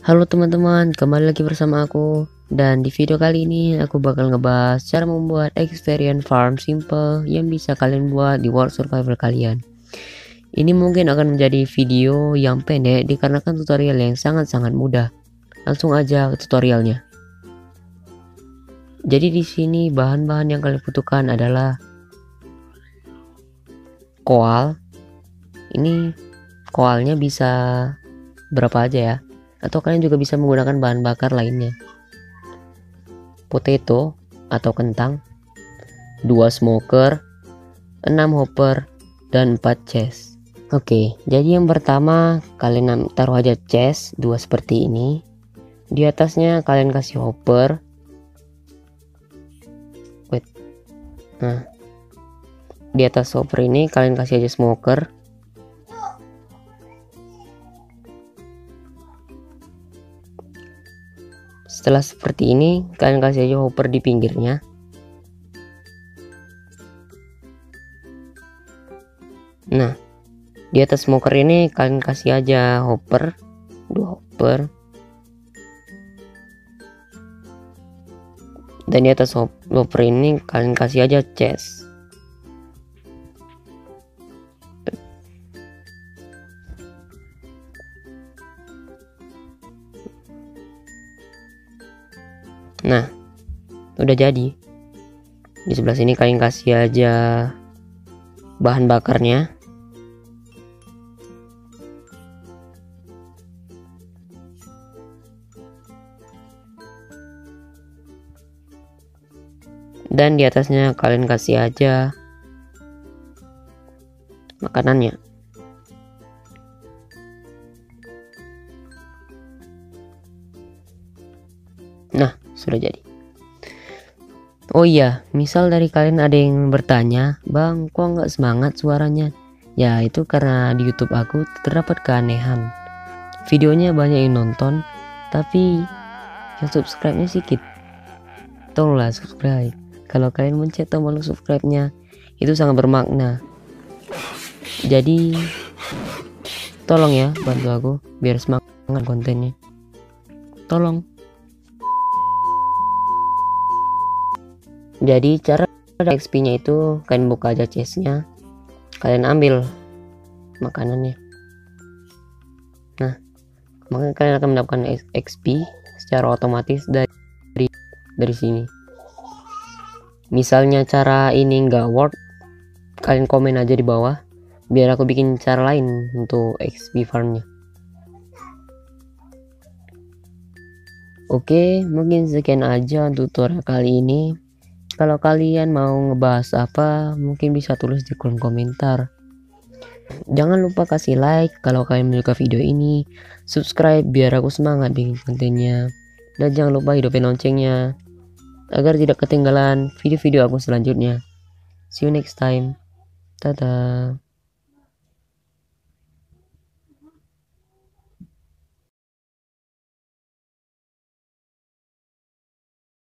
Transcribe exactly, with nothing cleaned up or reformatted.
Halo teman-teman, kembali lagi bersama aku. Dan di video kali ini aku bakal ngebahas cara membuat experience farm simple yang bisa kalian buat di world survival kalian. Ini mungkin akan menjadi video yang pendek dikarenakan tutorial yang sangat-sangat mudah. Langsung aja ke tutorialnya. Jadi di sini bahan-bahan yang kalian butuhkan adalah koal. Ini koalnya bisa berapa aja ya, atau kalian juga bisa menggunakan bahan bakar lainnya. Potato atau kentang, dua smoker, enam hopper, dan empat chest. Oke, jadi yang pertama kalian taruh aja chest dua seperti ini. Di atasnya kalian kasih hopper. Wait. Nah, di atas hopper ini kalian kasih aja smoker. Setelah seperti ini, kalian kasih aja hopper di pinggirnya. Nah, di atas smoker ini kalian kasih aja hopper, dua hopper. Dan di atas hopper ini kalian kasih aja chest. Nah, udah jadi. Di sebelah sini kalian kasih aja bahan bakarnya. Dan di atasnya kalian kasih aja makanannya. Nah, sudah jadi. Oh iya, misal dari kalian ada yang bertanya, "Bang, kok nggak semangat suaranya?" Ya, itu karena di YouTube aku terdapat keanehan. Videonya banyak yang nonton, tapi yang subscribe-nya sedikit. Tolonglah subscribe. Kalau kalian mencet tombol subscribe-nya, itu sangat bermakna. Jadi, tolong ya bantu aku biar semangat kontennya. Tolong. Jadi cara X P-nya itu kalian buka aja chestnya, kalian ambil makanannya. Nah, maka kalian akan mendapatkan X P secara otomatis dari dari sini. Misalnya cara ini nggak work, kalian komen aja di bawah biar aku bikin cara lain untuk X P farmnya. Oke, mungkin sekian aja tutorial kali ini. Kalau kalian mau ngebahas apa, mungkin bisa tulis di kolom komentar. Jangan lupa kasih like kalau kalian menyuka video ini, subscribe biar aku semangat bikin kontennya, dan jangan lupa hidupin loncengnya agar tidak ketinggalan video-video aku selanjutnya. See you next time. Dadah.